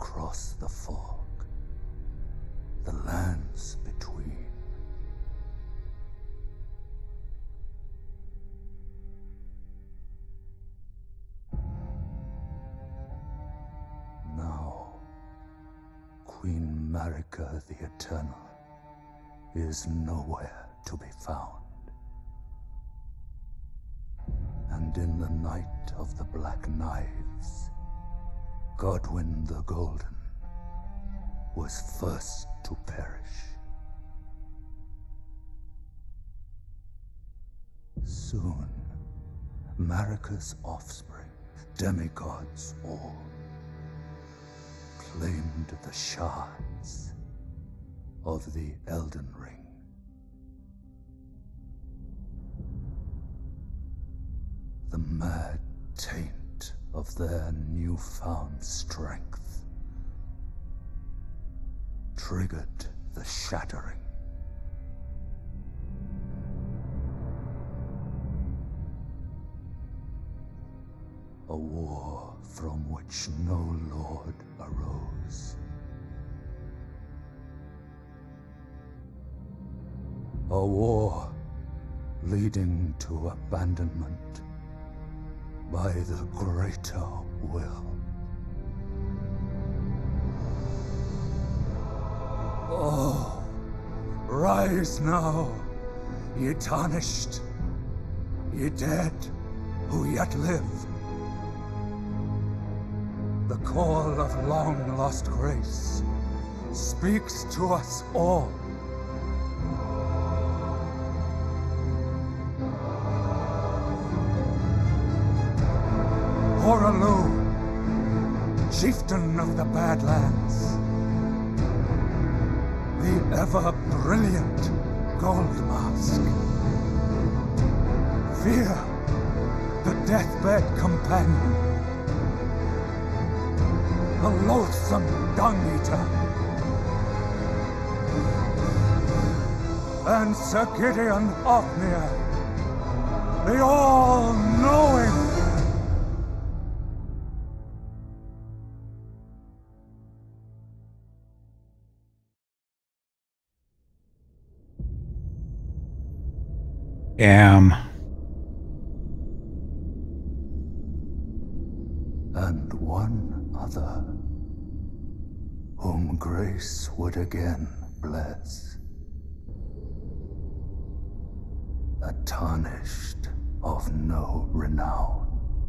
across the fog, the lands between. Now, Queen Marika the Eternal is nowhere to be found. And in the night of the Black Knives, Godwyn the Golden was first to perish. Soon, Marika's offspring, demigods all, claimed the shards of the Elden Ring. The mad taint of their newfound strength triggered the shattering. A war from which no lord arose. A war leading to abandonment by the greater will. Oh, rise now, ye tarnished, ye dead who yet live. The call of long-lost grace speaks to us all. Hoarah, chieftain of the Badlands, the ever-brilliant Gold Mask. Fear, the deathbed companion, the loathsome dung-eater, and Sir Gideon Ofnir, the all-knowing. Damn. And one other, whom grace would again bless. A tarnished of no renown.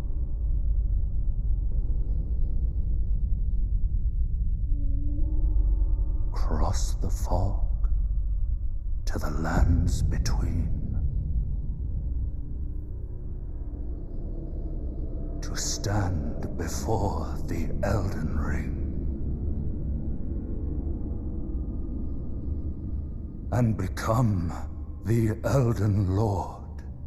Cross the fog to the lands between. To stand before the Elden Ring and become the Elden Lord.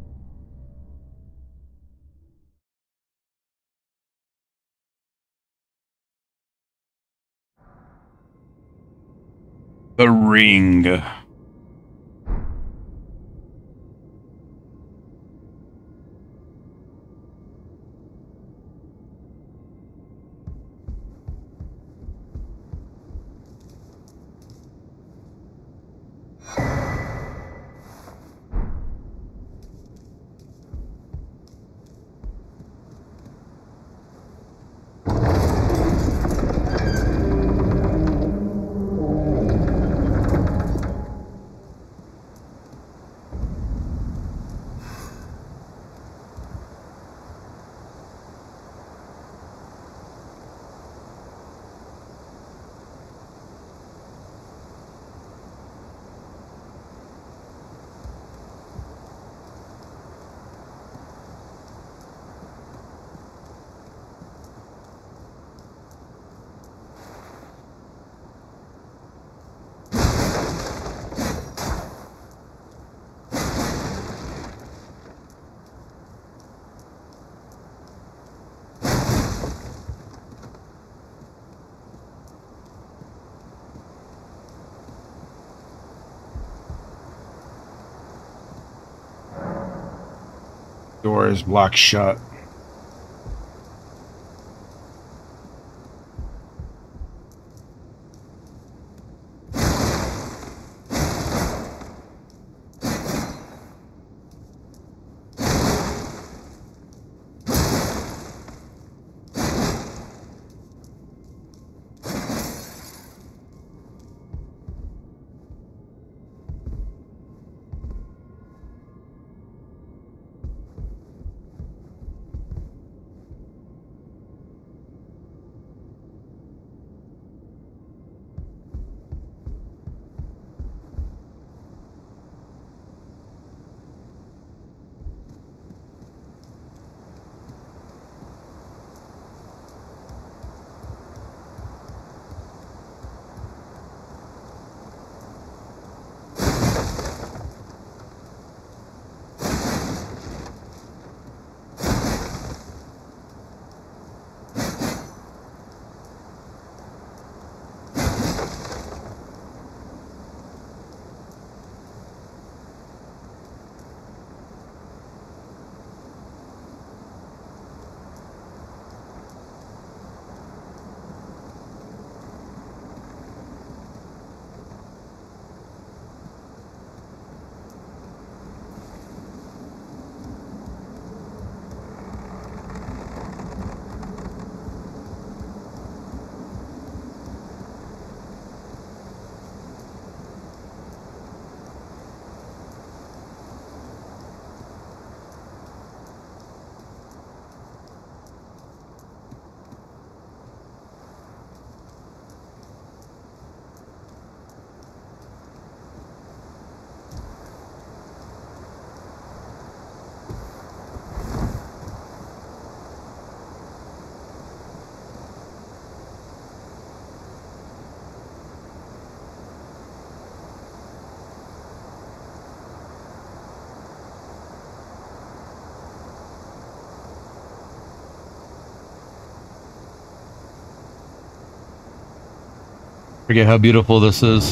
The Ring. Door is locked shut. Forget how beautiful this is.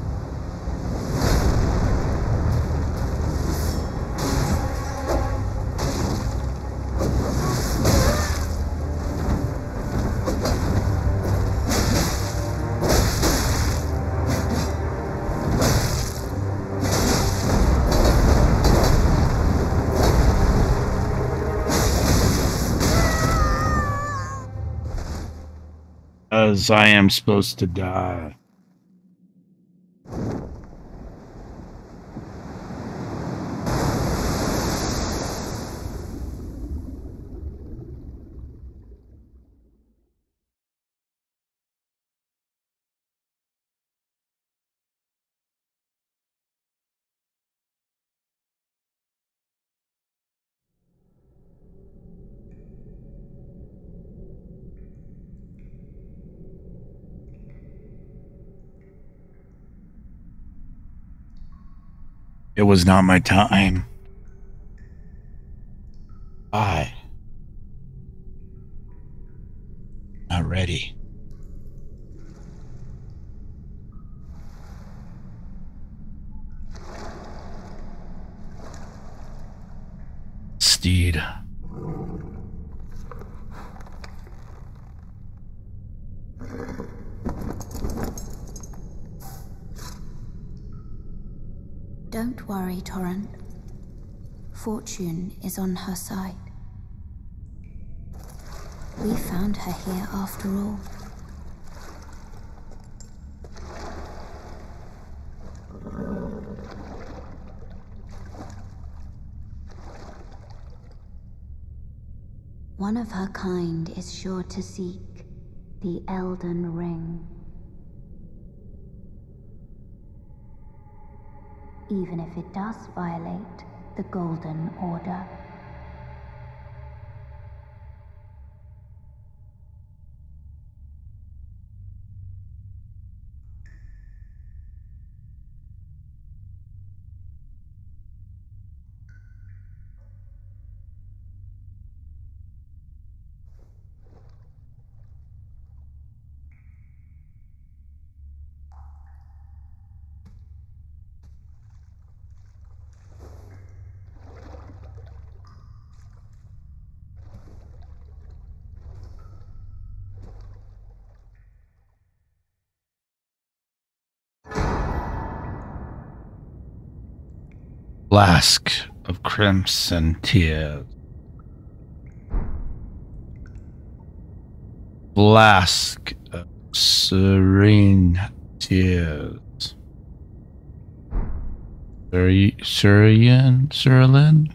As I am supposed to die. It was not my time. I not ready. Steed. Don't worry, Torrent. Fortune is on her side. We found her here after all. One of her kind is sure to seek the Elden Ring. Even if it does violate the Golden Order. Flask of crimson tears. Flask of serene tears. Cerulean?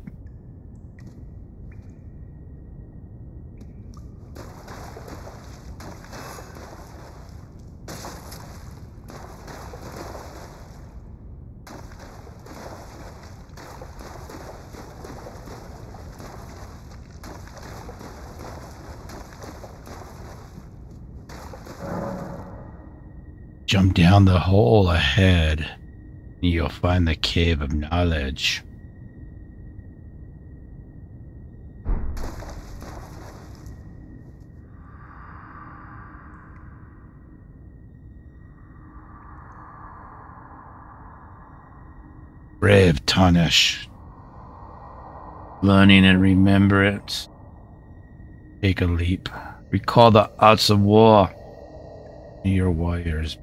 Jump down the hole ahead, and you'll find the Cave of Knowledge. Brave Tarnish. Learning and remember it. Take a leap. Recall the arts of war. Your warriors.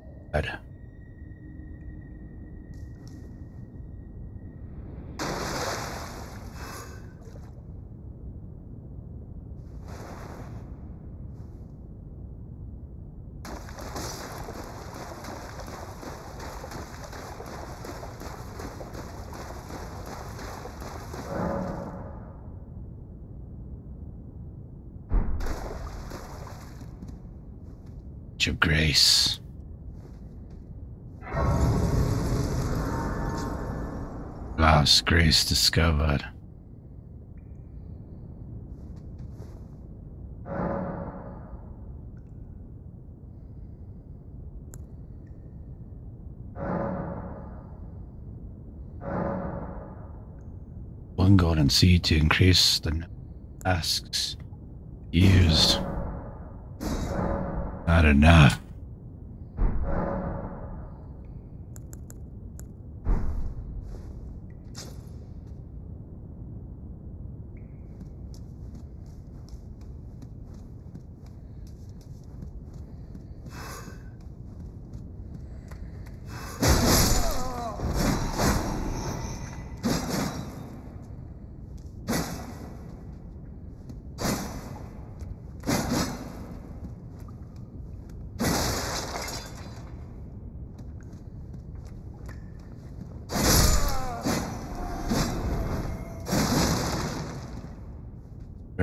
Of grace. Lost grace discovered. One golden seed to increase the tasks used. Not enough.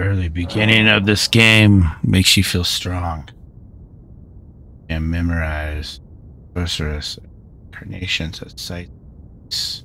early beginning of this game makes you feel strong. And memorize sorceress incarnations at sites.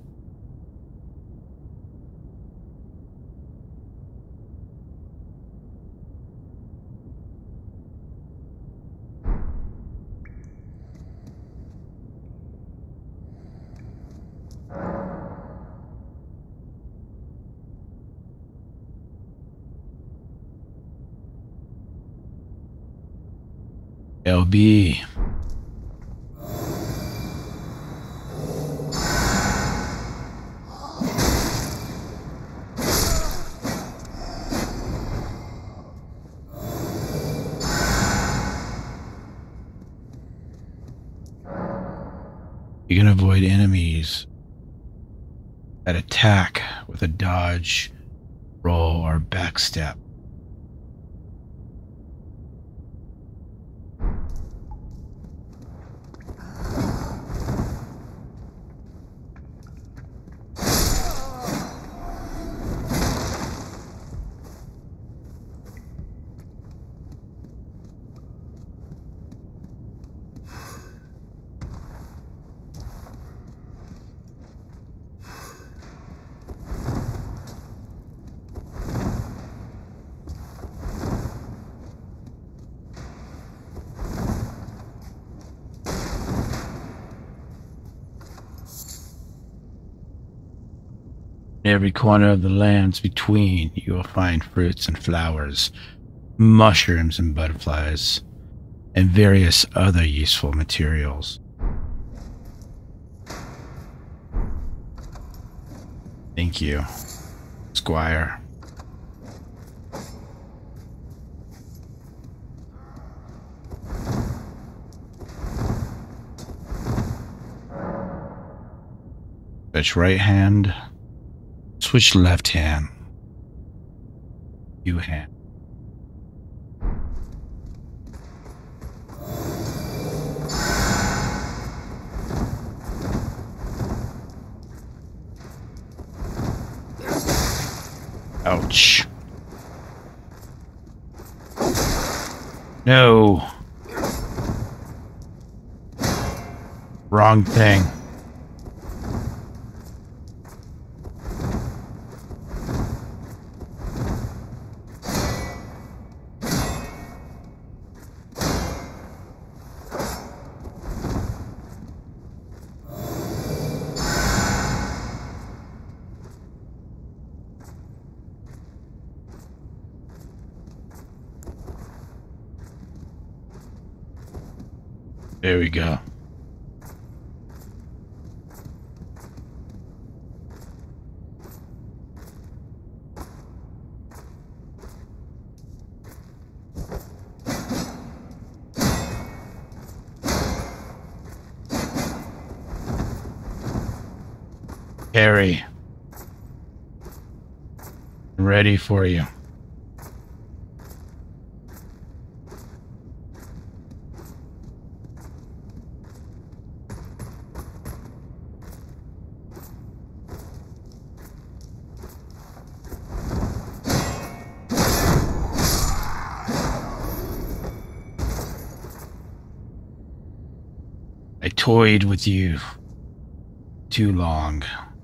LB. You can avoid enemies that attack with a dodge, roll, or backstep. In every corner of the lands between, you will find fruits and flowers, mushrooms and butterflies, and various other useful materials. Thank you, Squire. Switch right hand. Switch left hand. You hand. Ouch. No. Wrong thing. There we go. Harry, ready for you. I toyed with you too long.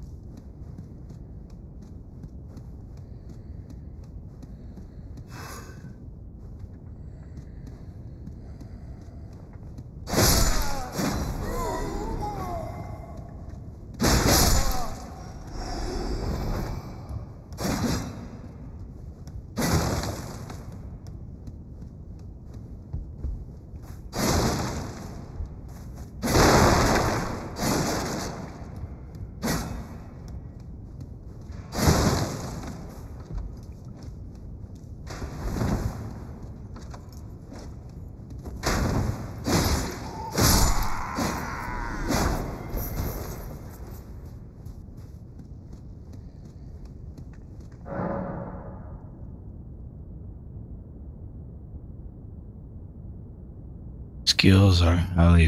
Skills are highly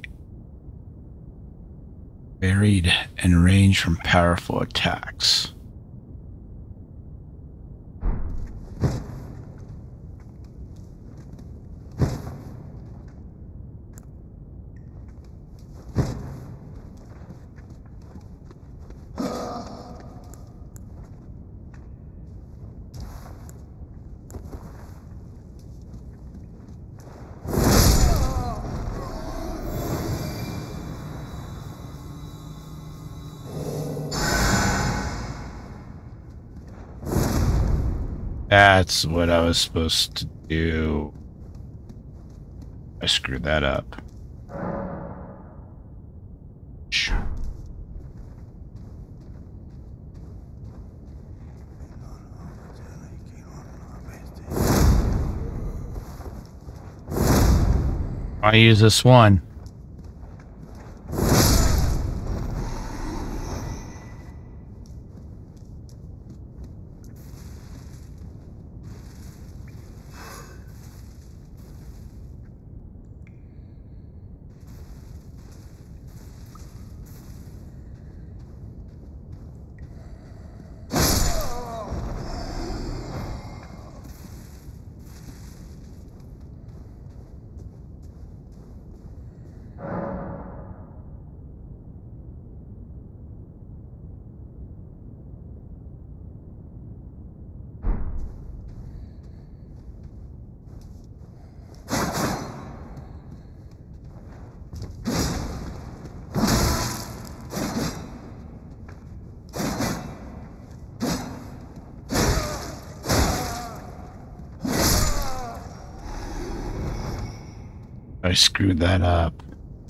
varied and range from powerful attacks. That's what I was supposed to do. I screwed that up. I use this one. I screwed that up.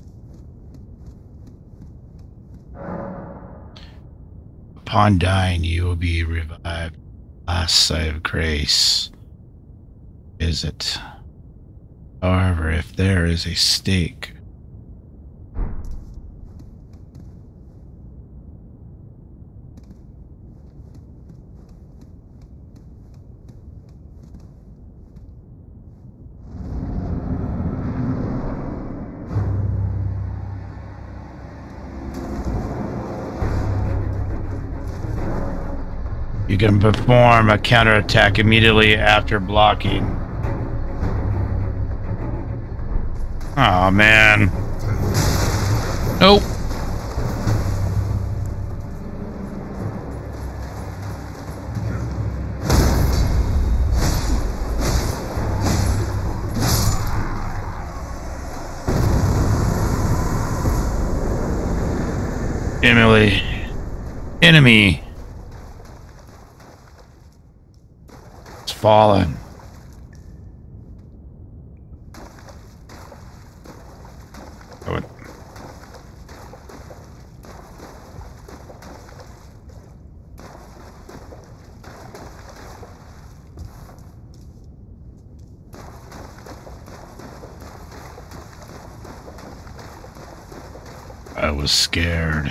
Upon dying, you will be revived. Last sight of grace. Is it? However, if there is a stake, you can perform a counterattack immediately after blocking. Oh man. Nope. Enemy. It's fallen. I was scared.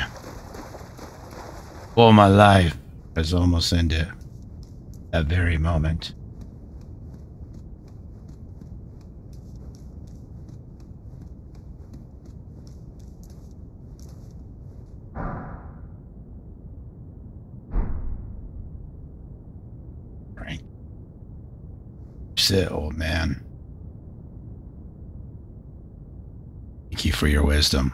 All my life has almost ended that very moment. Right. Sit, old man. Thank you for your wisdom.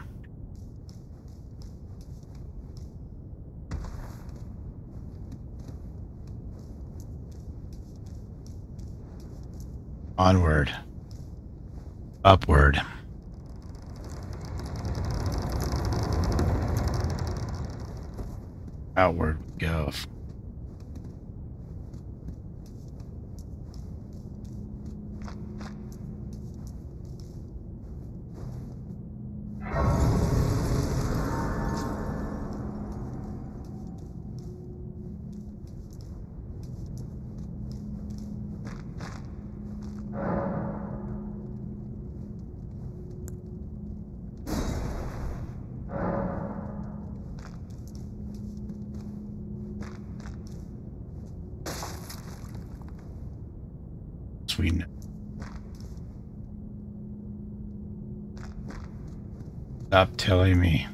Onward. Upward. Outward we go. Sweet. Stop telling me.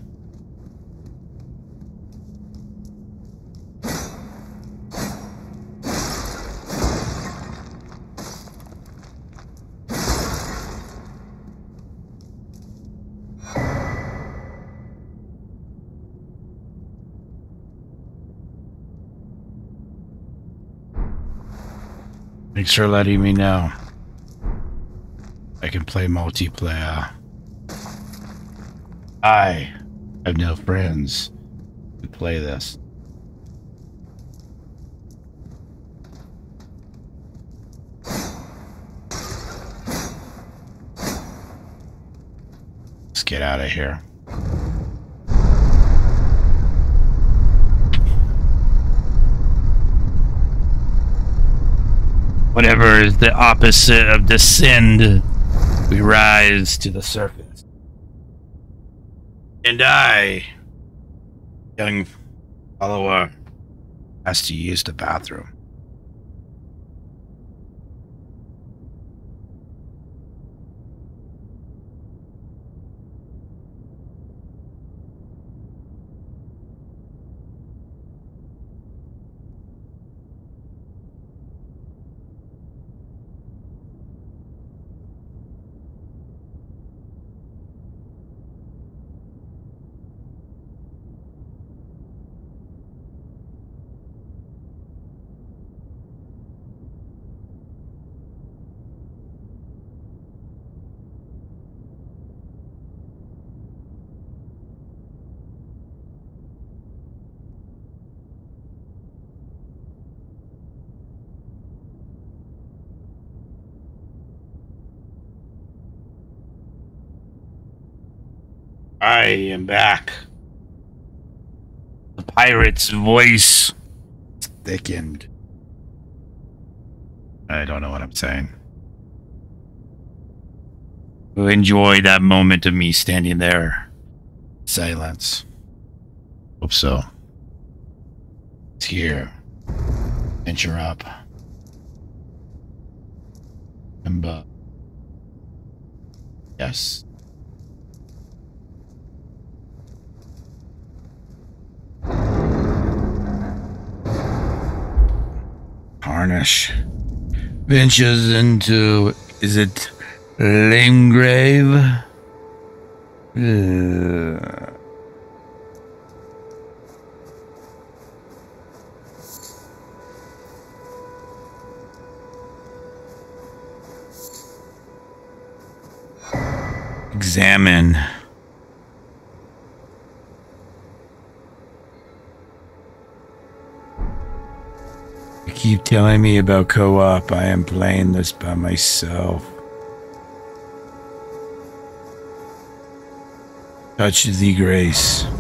Thanks for letting me know. I can play multiplayer. I have no friends who play this. Let's get out of here. Whatever is the opposite of descend, we rise to the surface. And I, young follower, has to use the bathroom. I am back. The pirate's voice thickened. I don't know what I'm saying. Enjoy that moment of me standing there. Silence. Hope so. It's here. Venture up. And yes. Harnish ventures into, is it Lamegrave? Examine. You keep telling me about co-op. I am playing this by myself. Touch the grace.